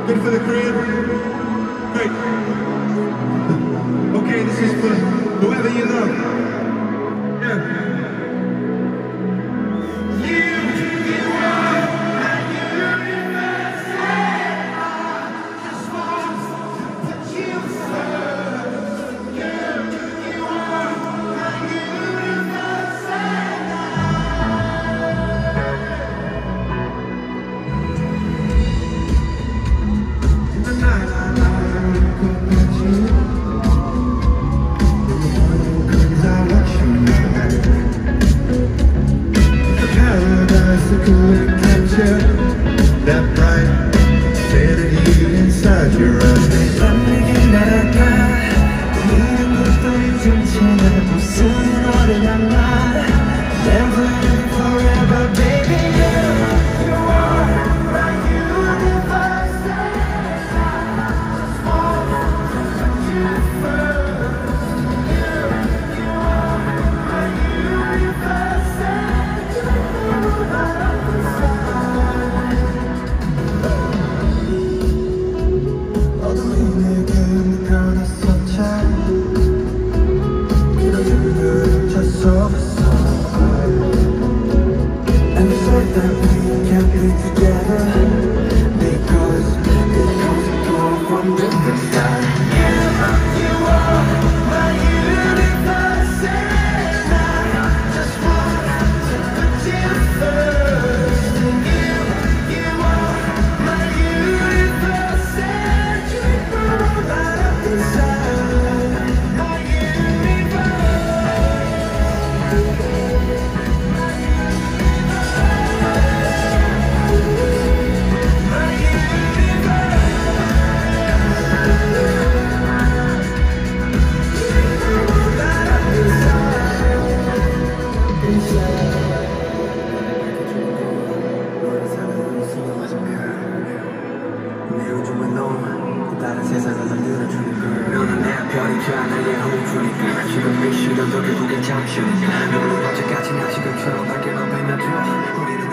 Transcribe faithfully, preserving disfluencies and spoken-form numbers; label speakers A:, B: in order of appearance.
A: Good for the crib? Great. Okay, this is for whoever you love. Yeah. Capture that bright sanity inside your eyes.
B: 밤내게 날아가 이런 것도 잊은 채 날 무슨 노래 남아 Never and forever baby you You are my universe Just want to put you first You, you are my universe And you know that I'm inside And we said that we can't be together Because, because we come from different sides You, you are my universe And I just want to put you first And you, you are my universe And you know that I'm inside my universe 다른 세상을 만들어주는 걸 너는 내 별이자 나의 호흡이니까 지금 이 시간도 결국엔 잠시니까 너는 언제까지나 지금처럼 밝게 넌 빛나줘 우리는